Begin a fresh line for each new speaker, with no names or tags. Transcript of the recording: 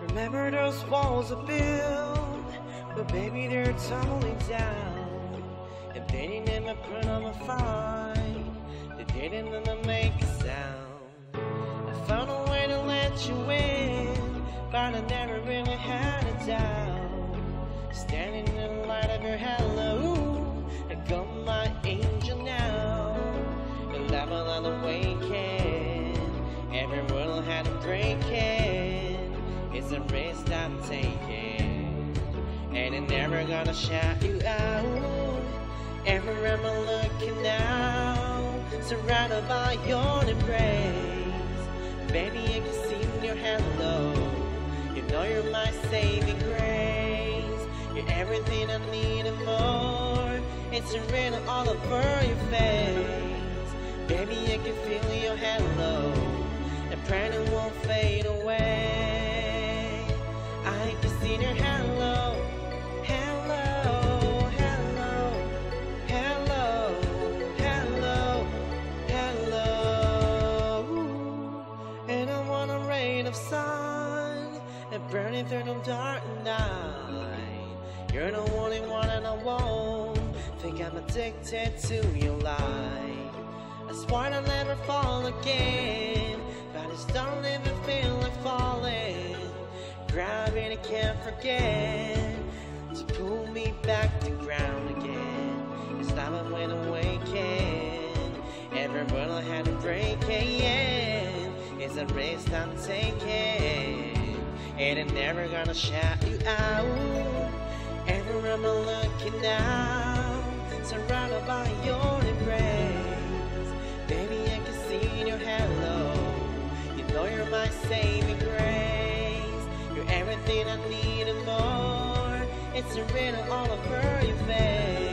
Remember those walls I built, but baby they're tumbling down. And they didn't ever put on a fight, they didn't ever make a sound. I found a way to let you in, but I never really had a doubt. Standing in the light of your hello, I got my angel now. The level of the waking, every world had a breaking. It's a risk I'm taking, and it never gonna shout you out. Everywhere I'm looking now, surrounded by your embrace. Baby, I can see your hello. You know you're my saving grace. You're everything I need and more. It's written all over your face. Baby, I can feel your hello, and praying it won't fade away. I can see your hello, hello, hello, hello, hello, hello. And I want a rain of sun and burning through the dark night. You're the only one and I won't think I'm addicted to your light. I swear I'll never fall again, but I just don't even feel like falling. Gravity can't forget to pull me back to ground again. It's time I went awaken. Every world I had to break in. It's a risk I'm taking, and I'm never gonna shout you out. Everywhere I'm looking now, surrounded by your embrace. Baby, I can see your hello. You know you're my saving grace. You're everything I need and more. It's written all over your face.